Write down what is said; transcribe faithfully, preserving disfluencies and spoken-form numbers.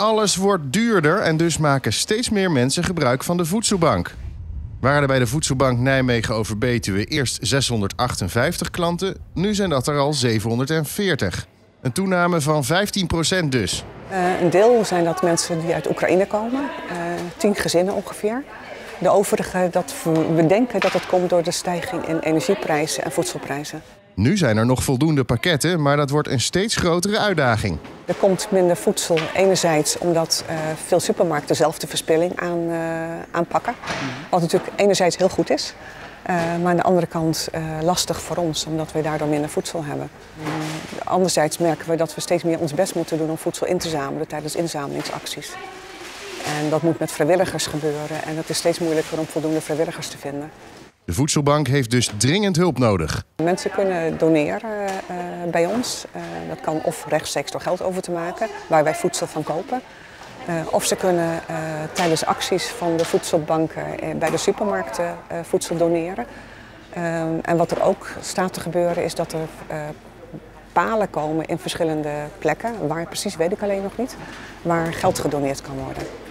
Alles wordt duurder en dus maken steeds meer mensen gebruik van de voedselbank. Waren er bij de voedselbank Nijmegen over Betuwe eerst zeshonderdachtenvijftig klanten, nu zijn dat er al zevenhonderdveertig. Een toename van vijftien procent dus. Uh, een deel zijn dat mensen die uit Oekraïne komen, uh, tien gezinnen ongeveer. De overige, dat we denken dat het komt door de stijging in energieprijzen en voedselprijzen. Nu zijn er nog voldoende pakketten, maar dat wordt een steeds grotere uitdaging. Er komt minder voedsel, enerzijds omdat uh, veel supermarkten zelf de verspilling aan, uh, aanpakken. Wat natuurlijk enerzijds heel goed is, uh, maar aan de andere kant uh, lastig voor ons, omdat we daardoor minder voedsel hebben. Uh, anderzijds merken we dat we steeds meer ons best moeten doen om voedsel in te zamelen tijdens inzamelingsacties. En dat moet met vrijwilligers gebeuren en het is steeds moeilijker om voldoende vrijwilligers te vinden. De voedselbank heeft dus dringend hulp nodig. Mensen kunnen doneren uh, bij ons. Uh, dat kan of rechtstreeks door geld over te maken, waar wij voedsel van kopen. Uh, of ze kunnen uh, tijdens acties van de voedselbanken uh, bij de supermarkten uh, voedsel doneren. Uh, en wat er ook staat te gebeuren is dat er uh, palen komen in verschillende plekken. Waar precies weet ik alleen nog niet, waar geld gedoneerd kan worden.